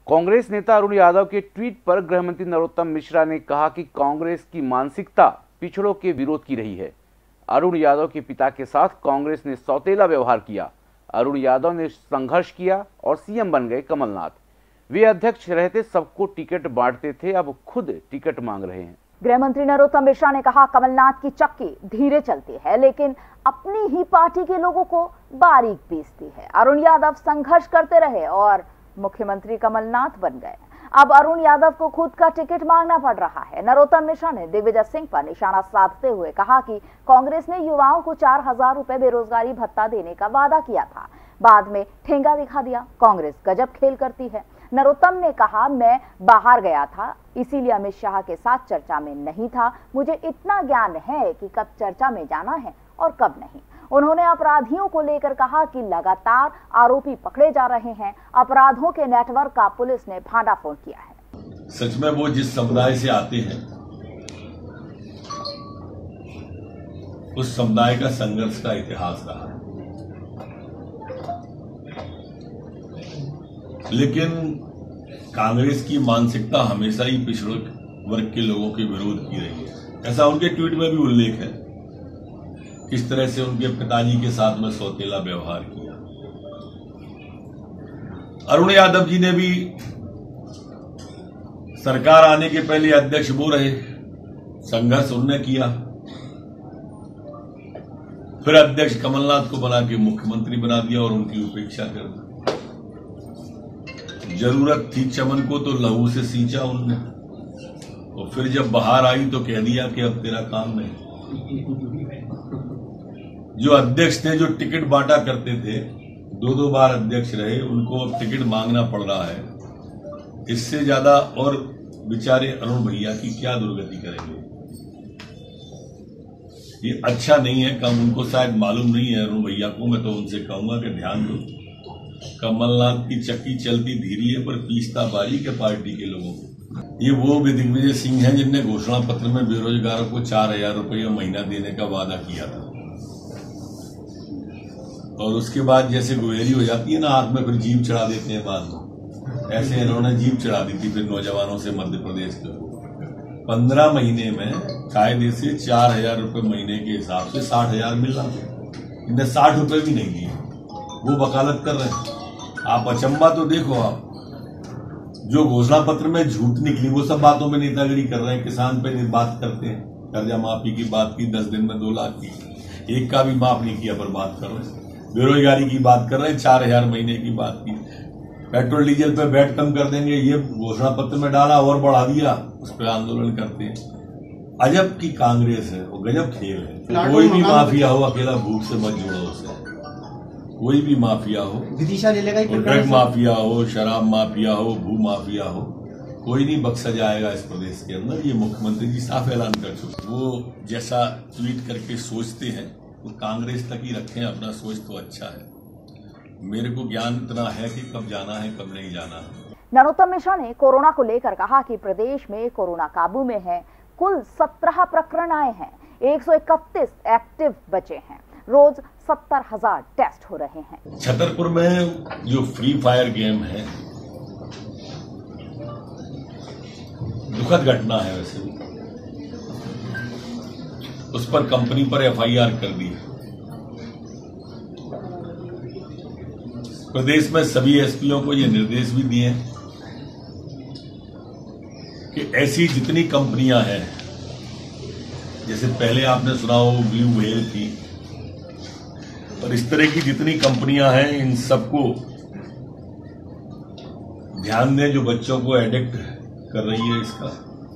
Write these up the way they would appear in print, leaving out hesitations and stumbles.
कांग्रेस नेता अरुण यादव के ट्वीट पर गृह मंत्री नरोत्तम मिश्रा ने कहा कि कांग्रेस की मानसिकता पिछड़ों के विरोध की रही है। अरुण यादव के पिता के साथ कांग्रेस ने सौतेला व्यवहार किया। अरुण यादव ने संघर्ष किया और सीएम बन गए कमलनाथ। वे अध्यक्ष रहते सबको टिकट बांटते थे, अब खुद टिकट मांग रहे हैं। गृह मंत्री नरोत्तम मिश्रा ने कहा, कमलनाथ की चक्की धीरे चलती है लेकिन अपनी ही पार्टी के लोगों को बारीक पीसती है। अरुण यादव संघर्ष करते रहे और मुख्यमंत्री कमलनाथ बन गए। अब अरुण यादव को खुद का टिकट मांगना पड़ रहा है। नरोत्तम मिश्रा ने दिग्विजय सिंह पर निशाना साधते हुए कहा कि कांग्रेस ने युवाओं को 4,000 रुपए बेरोजगारी भत्ता देने का वादा किया था, बाद में ठेंगा दिखा दिया। कांग्रेस गजब खेल करती है। नरोत्तम ने कहा, मैं बाहर गया था इसीलिए अमित शाह के साथ चर्चा में नहीं था। मुझे इतना ज्ञान है कि कब चर्चा में जाना है और कब नहीं। उन्होंने अपराधियों को लेकर कहा कि लगातार आरोपी पकड़े जा रहे हैं। अपराधों के नेटवर्क का पुलिस ने भांडाफोड़ किया है। सच में वो जिस समुदाय से आते हैं उस समुदाय का संघर्ष का इतिहास रहा है, लेकिन कांग्रेस की मानसिकता हमेशा ही पिछड़े वर्ग के लोगों के विरोध की रही है। ऐसा उनके ट्वीट में भी उल्लेख है, किस तरह से उनके पिताजी के साथ में सौतेला व्यवहार किया। अरुण यादव जी ने भी सरकार आने के पहले अध्यक्ष वो रहे, संघर्ष उन्होंने किया, फिर अध्यक्ष कमलनाथ को बना के मुख्यमंत्री बना दिया और उनकी उपेक्षा कर दी। जरूरत थी चमन को तो लहू से सींचा उनने, और फिर जब बाहर आई तो कह दिया कि अब तेरा काम नहीं। जो अध्यक्ष थे, जो टिकट बांटा करते थे, 2-2 बार अध्यक्ष रहे, उनको अब टिकट मांगना पड़ रहा है। इससे ज्यादा और बेचारे अरुण भैया की क्या दुर्गति करेंगे। ये अच्छा नहीं है। कम उनको शायद मालूम नहीं है अरुण भैया को। मैं तो उनसे कहूंगा कि ध्यान दो, कमलनाथ की चक्की चलती धीरे है पर पीसता बारीक है पार्टी के लोगों को। ये वो भी दिग्विजय सिंह हैं जिनने घोषणा पत्र में बेरोजगारों को 4,000 रुपये महीना देने का वादा किया था, और उसके बाद जैसे गोयरी हो जाती है ना आंख में, फिर जीभ चढ़ा देते हैं बाद में। ऐसे इन्होंने जीभ चढ़ा दी थी फिर नौजवानों से मध्य प्रदेश के। 15 महीने में कायदे से 4,000 रुपये महीने के हिसाब से 60,000 मिल रहा था। इन्हें 60 रुपये भी नहीं दिए, वो वकालत कर रहे हैं। आप अचंबा तो देखो, आप जो घोषणा पत्र में झूठ निकली वो सब बातों में नेतागिरी कर रहे हैं। किसान पे बात करते हैं, कर्जा माफी की बात की, 10 दिन में 2 लाख की, एक का भी माफ नहीं किया पर बात कर रहे हैं। बेरोजगारी की बात कर रहे हैं, 4,000 महीने की बात की। पेट्रोल डीजल पे वैट कम कर देंगे, ये घोषणा पत्र में डाला और बढ़ा दिया, उस पर आंदोलन करते हैं। अजब की कांग्रेस है, वो गजब खेल है। कोई भी माफिया हो, अकेला भूख से मत जोड़ो उसे। कोई भी माफिया हो, विदिशा ले लेगा, ड्रग माफिया हो, शराब माफिया हो, भू माफिया हो, कोई नहीं बख्शा जाएगा इस प्रदेश के अंदर। ये मुख्यमंत्री जी साफ ऐलान कर चुके। वो जैसा ट्वीट करके सोचते हैं वो कांग्रेस तक ही रखें, अपना सोच तो अच्छा है। मेरे को ज्ञान इतना है कि कब जाना है कब नहीं जाना है। नरोत्तम मिश्रा ने कोरोना को लेकर कहा कि प्रदेश में कोरोना काबू में है। कुल 17 प्रकरण आए हैं, 131 एक्टिव बचे हैं। रोज 70,000 टेस्ट हो रहे हैं। छतरपुर में जो फ्री फायर गेम है, दुखद घटना है वैसे, उस पर कंपनी पर एफआईआर कर दी। प्रदेश में सभी एसपीओ को ये निर्देश भी दिए हैं कि ऐसी जितनी कंपनियां हैं, जैसे पहले आपने सुना हो ब्लू व्हेल थी, और इस तरह की जितनी कंपनियां हैं, इन सबको ध्यान दें जो बच्चों को एडिक्ट कर रही है। इसका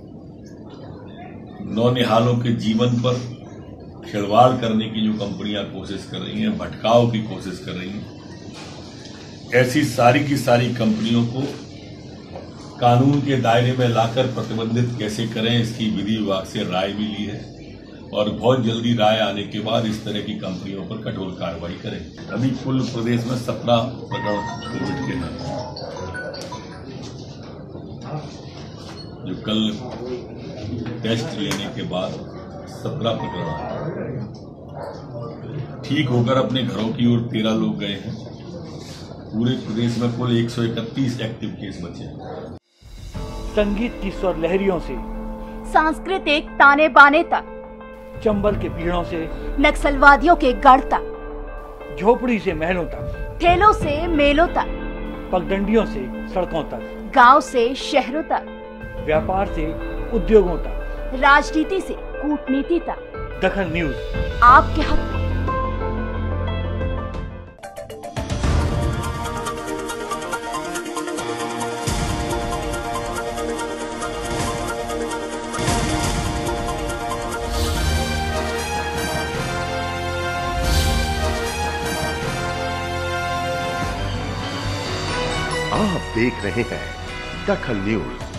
नौनिहालों के जीवन पर खिलवाड़ करने की जो कंपनियां कोशिश कर रही हैं, भटकाव की कोशिश कर रही हैं, ऐसी सारी की सारी कंपनियों को कानून के दायरे में लाकर प्रतिबंधित कैसे करें, इसकी विधि विभाग से राय भी ली है, और बहुत जल्दी राय आने के बाद इस तरह की कंपनियों पर कठोर कार्रवाई करें। अभी कुल प्रदेश में 17 प्रकरण कोविड के हैं, जो कल टेस्ट लेने के बाद 17 प्रकरण आए। ठीक होकर अपने घरों की ओर 13 लोग गए हैं। पूरे प्रदेश में कुल 131 एक्टिव केस बचे। संगीत की स्वर लहरियों से सांस्कृतिक ताने बाने तक, चंबल के पीड़ों से नक्सलवादियों के गढ़ तक, झोपड़ी से महलों तक, ठेलों से मेलों तक, पगडंडियों से सड़कों तक, गांव से शहरों तक, व्यापार से उद्योगों तक, राजनीति से कूटनीति तक, दखल न्यूज आपके हक में। आप देख रहे हैं दखल न्यूज।